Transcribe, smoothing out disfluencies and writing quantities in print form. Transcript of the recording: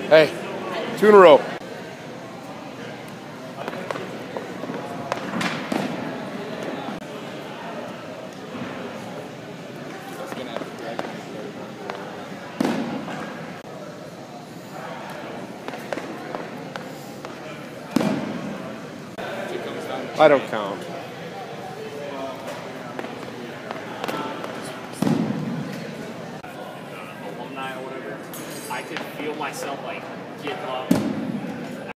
Hey, 2 in a row. I don't count. Alumni or whatever, I could feel myself like give up